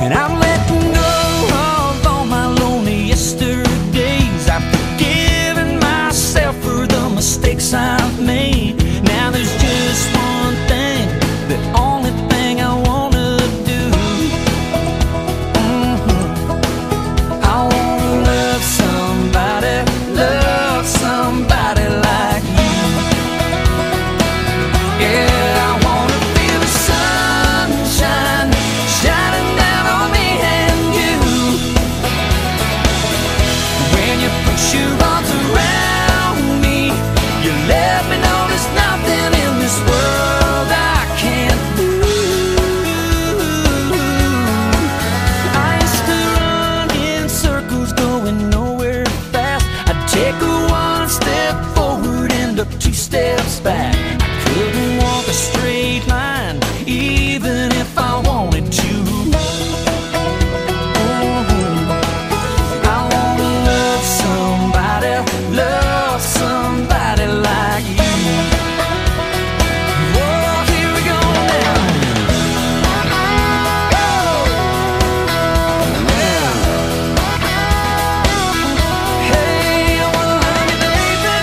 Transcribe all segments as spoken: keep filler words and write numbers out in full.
And I'm letting go of all my lonely yesterdays. I've forgiven myself for the mistakes I've made. Now there's just one thing, the only thing I wanna do. Mm-hmm. I wanna love somebody, love somebody like you. Yeah, I wanna feel the sunshine shining down on me and you. When you put your arms around me, you let me know there's nothing in this world I can't do. I used to run in circles going nowhere fast. I'd take a one step forward, end up two steps back. I couldn't walk a straight line even if I wanted to. Mhm. I wanna love somebody, love somebody like you. Whoa, here we go now. Hey, I wanna love you, baby.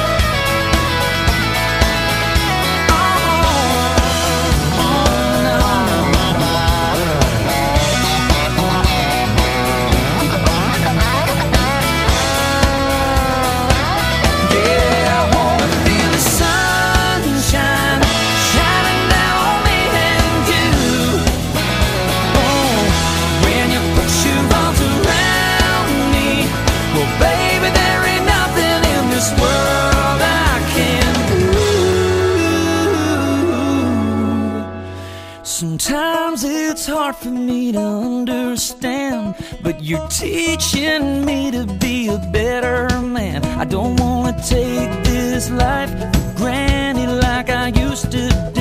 Yeah, I wanna feel the sunshine shining down on me and you. Oh, when you put your arms around me, well, baby, there ain't nothing in this world I can't do. Sometimes it's hard for me to understand, but you're teaching me to be a better man. I don't wanna take this life for granted like I used to do.